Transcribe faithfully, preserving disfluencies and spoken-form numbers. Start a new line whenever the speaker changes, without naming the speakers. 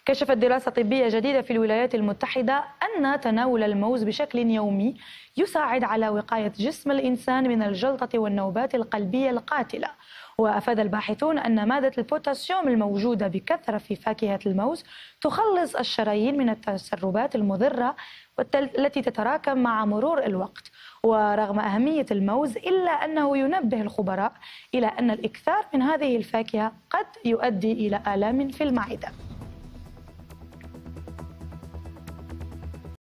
كشفت دراسة طبية جديدة في الولايات المتحدة أن تناول الموز بشكل يومي يساعد على وقاية جسم الإنسان من الجلطة والنوبات القلبية القاتلة. وأفاد الباحثون أن مادة البوتاسيوم الموجودة بكثرة في فاكهة الموز تخلص الشرايين من التسربات المضرة التي تتراكم مع مرور الوقت. ورغم أهمية الموز إلا أنه ينبه الخبراء إلى أن الإكثار من هذه الفاكهة قد يؤدي إلى آلام في المعدة.